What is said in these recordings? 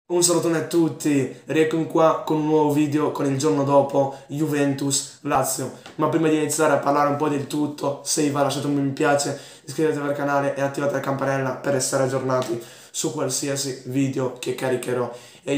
Un salutone a tutti, rieccomi qua con un nuovo video con il giorno dopo Juventus-Lazio. Ma prima di iniziare a parlare un po' del tutto, se vi va lasciate un mi piace, iscrivetevi al canale e attivate la campanella per restare aggiornati su qualsiasi video che caricherò. E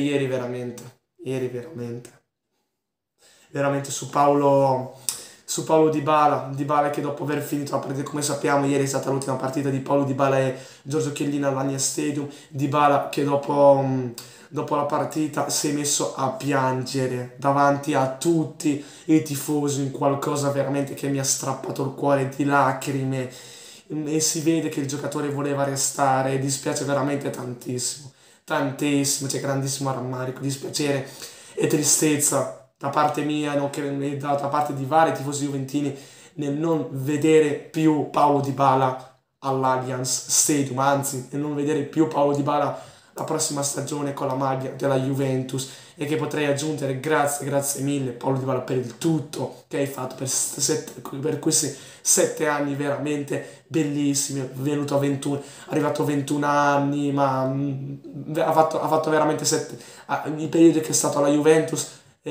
veramente su Paolo Dybala che dopo aver finito la partita, come sappiamo, ieri è stata l'ultima partita di Paolo Dybala e Giorgio Chiellini all'Allianz Stadium. Dybala che dopo la partita si è messo a piangere davanti a tutti i tifosi, in qualcosa veramente che mi ha strappato il cuore di lacrime, e si vede che il giocatore voleva restare. Dispiace veramente tantissimo, tantissimo, c'è grandissimo rammarico, dispiacere e tristezza da parte mia, e da parte di vari tifosi juventini, nel non vedere più Paolo Dybala all'Allianz Stadium, anzi nel non vedere più Paolo Dybala la prossima stagione con la maglia della Juventus. E che potrei aggiungere grazie mille Paolo Dybala per il tutto che hai fatto per questi 7 anni veramente bellissimi. È venuto a 21, arrivato a 21 anni, ma ha fatto veramente i periodi che è stato alla Juventus.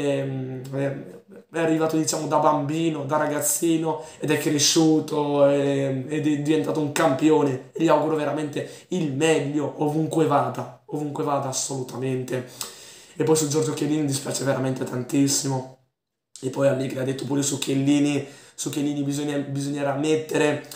È arrivato, diciamo, da bambino, da ragazzino, ed è cresciuto ed è diventato un campione, e gli auguro veramente il meglio ovunque vada assolutamente. E poi su Giorgio Chiellini mi dispiace veramente tantissimo. E poi Allegri ha detto pure su Chiellini bisognerà mettere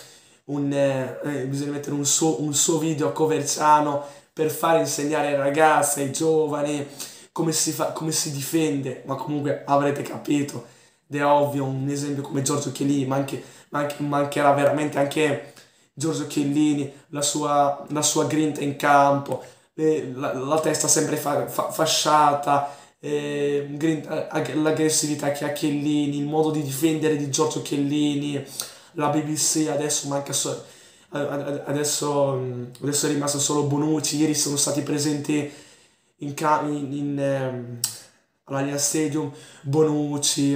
un suo video a Coverciano per far insegnare ai ragazzi, ai giovani, come si difende. Ma comunque avrete capito, ed è ovvio, un esempio come Giorgio Chiellini, mancherà veramente anche Giorgio Chiellini, la sua grinta in campo, la testa sempre fasciata, l'aggressività che ha Chiellini, il modo di difendere di Giorgio Chiellini. La BBC adesso adesso è rimasto solo Bonucci. Ieri sono stati presenti all'Allianz Stadium Bonucci,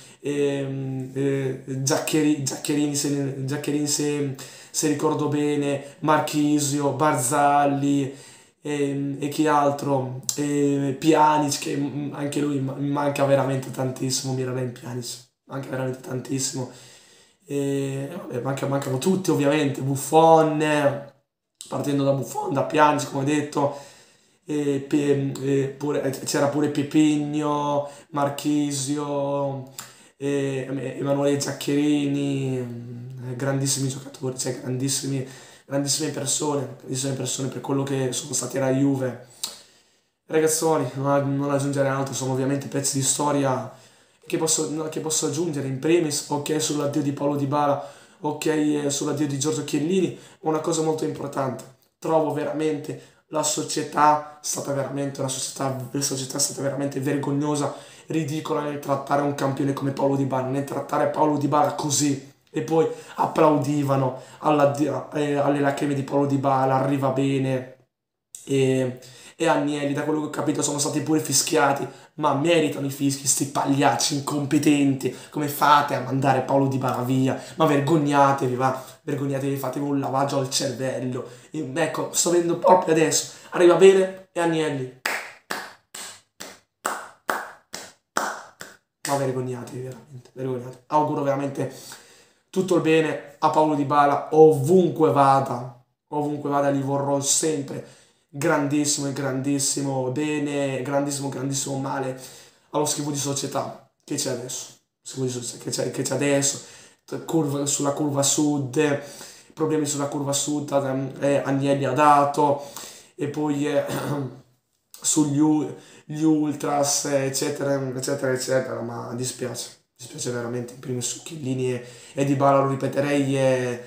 Giaccherini, se ricordo bene, Marchisio, Barzalli, e chi altro, Pjanic, che anche lui mi manca veramente tantissimo. Miralem Pjanic manca veramente tantissimo. Vabbè, mancano tutti ovviamente, Buffon, partendo da Buffon, da Pjanic come detto, c'era pure Pepigno, Marchisio, Emanuele Giaccherini, grandissimi giocatori, cioè grandissime persone per quello che sono stati alla Juve. Ragazzoni, non aggiungere altro, sono ovviamente pezzi di storia che posso aggiungere. In primis, ok, sull'addio di Paolo Dybala, ok, sull'addio di Giorgio Chiellini. Una cosa molto importante: trovo veramente la società è stata veramente vergognosa, ridicola nel trattare un campione come Paolo Dybala, nel trattare Paolo Dybala così. E poi applaudivano alle lacrime di Paolo Dybala, arriva bene. E Agnelli, da quello che ho capito, sono stati pure fischiati, ma meritano i fischi, sti pagliacci incompetenti. Come fate a mandare Paolo Dybala via? Ma vergognatevi, va, vergognatevi, fatevi un lavaggio al cervello. Ecco, sto vedendo proprio adesso, arriva bene e Agnelli, ma vergognatevi veramente, vergognatevi. Auguro veramente tutto il bene a Paolo Dybala, ovunque vada gli vorrò sempre grandissimo e grandissimo bene, grandissimo grandissimo male allo schifo di società che c'è adesso, schifo di società che c'è adesso, sulla curva sud, problemi sulla curva sud, Agnelli ha dato, e poi gli ultras, eccetera, eccetera, eccetera. Ma dispiace veramente, in primis su Chiellini e Dybala, lo ripeterei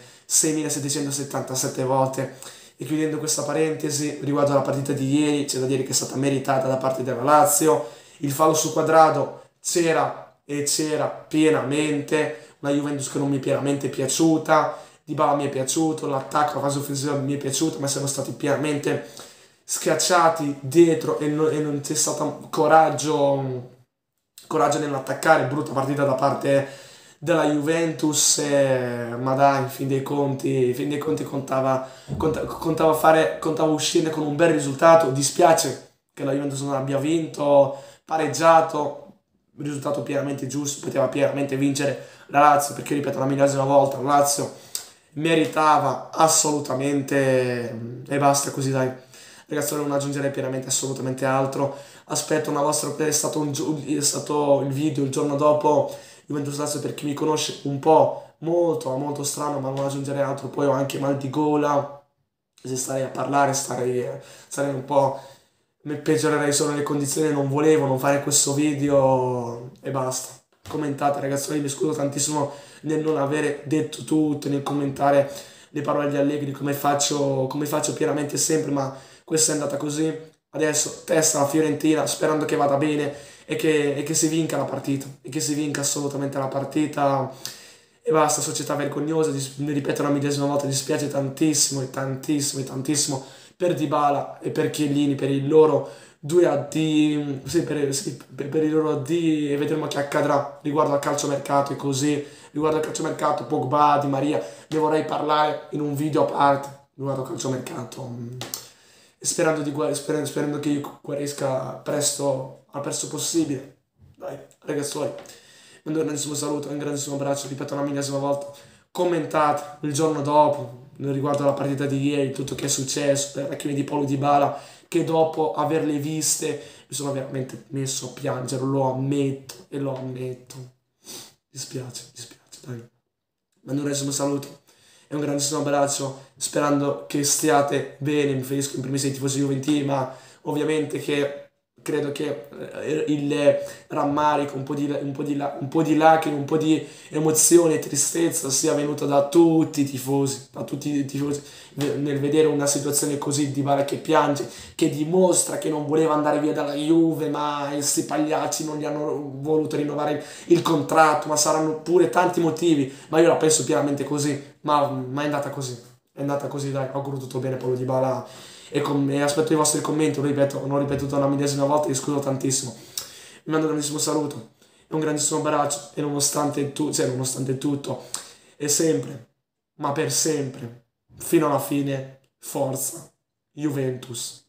6.777 volte. E chiudendo questa parentesi riguardo alla partita di ieri, c'è da dire che è stata meritata da parte della Lazio. Il fallo su Quadrado c'era pienamente, una Juventus che non mi è pienamente piaciuta. Dybala mi è piaciuto, l'attacco, la fase offensiva mi è piaciuta, ma siamo stati pienamente schiacciati dietro, e non c'è stato coraggio nell'attaccare. Brutta partita da parte della Juventus, ma dai, in fin dei conti contava uscire con un bel risultato. Dispiace che la Juventus non abbia vinto, pareggiato, risultato pienamente giusto, poteva pienamente vincere la Lazio, perché ripeto la millesima volta, la Lazio meritava assolutamente e basta così dai. Ragazzi, non aggiungerei pienamente assolutamente altro. Aspetto una vostra, è stato, è stato il video il giorno dopo Juventus Lazio, per chi mi conosce un po' molto molto strano, ma non aggiungerei altro. Poi ho anche mal di gola, se starei a parlare starei un po', mi peggiorerei solo le condizioni, non volevo non fare questo video e basta. Commentate ragazzi, io mi scuso tantissimo nel non avere detto tutto, nel commentare le parole di Allegri come faccio pienamente sempre, ma questa è andata così. Adesso testa la Fiorentina sperando che vada bene e che si vinca la partita, e che si vinca assolutamente la partita e basta. Società vergognosa, mi ripeto la millesima volta, dispiace tantissimo e tantissimo e tantissimo per Dybala e per Chiellini, per il loro 2 AD, per i loro AD, e vedremo che accadrà riguardo al calciomercato e così, riguardo al calciomercato, Pogba, Di Maria, ne vorrei parlare in un video a parte riguardo al calciomercato, sperando, sperando che io guarisca presto, al presto possibile. Dai, ragazzuoli, un grandissimo saluto, un grandissimo abbraccio, ripeto una millesima volta, commentate il giorno dopo riguardo alla partita di ieri, tutto che è successo, per la fine di Paulo Dybala, che dopo averle viste mi sono veramente messo a piangere, lo ammetto e lo ammetto. Dispiace, dai. Mando un grandissimo saluto e un grandissimo abbraccio, sperando che stiate bene. Mi riferisco in primis ai tifosi juventini, ma ovviamente che credo che il rammarico, un po' di lacrime, un po' di emozione e tristezza sia venuto da tutti i tifosi, nel vedere una situazione così di Dybala che piange, che dimostra che non voleva andare via dalla Juve, ma questi pagliacci non gli hanno voluto rinnovare il contratto, ma saranno pure tanti motivi, ma io la penso pienamente così, ma è andata così, dai, auguro tutto bene Paulo Dybala e aspetto i vostri commenti, lo ripeto, non ho ripetuto una millesima volta, vi scuso tantissimo. Vi mando un grandissimo saluto e un grandissimo abbraccio e nonostante tutto, e sempre, ma per sempre, fino alla fine, forza, Juventus.